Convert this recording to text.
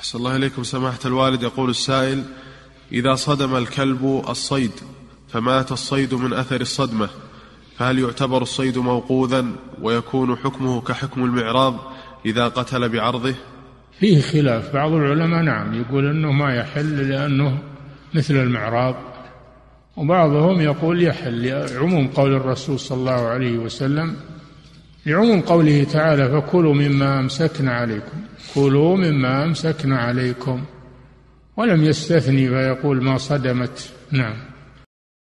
أحسن الله إليكم سماحة الوالد. يقول السائل: إذا صدم الكلب الصيد فمات الصيد من أثر الصدمة، فهل يعتبر الصيد موقوذا ويكون حكمه كحكم المعراض إذا قتل بعرضه؟ فيه خلاف، بعض العلماء نعم يقول أنه ما يحل لأنه مثل المعراض، وبعضهم يقول يحل لعموم قول الرسول صلى الله عليه وسلم، لعموم قوله تعالى: فكلوا مما أمسكنا عليكم، كلوا مما أمسكنا عليكم، ولم يستثني فيقول ما صدمت. نعم.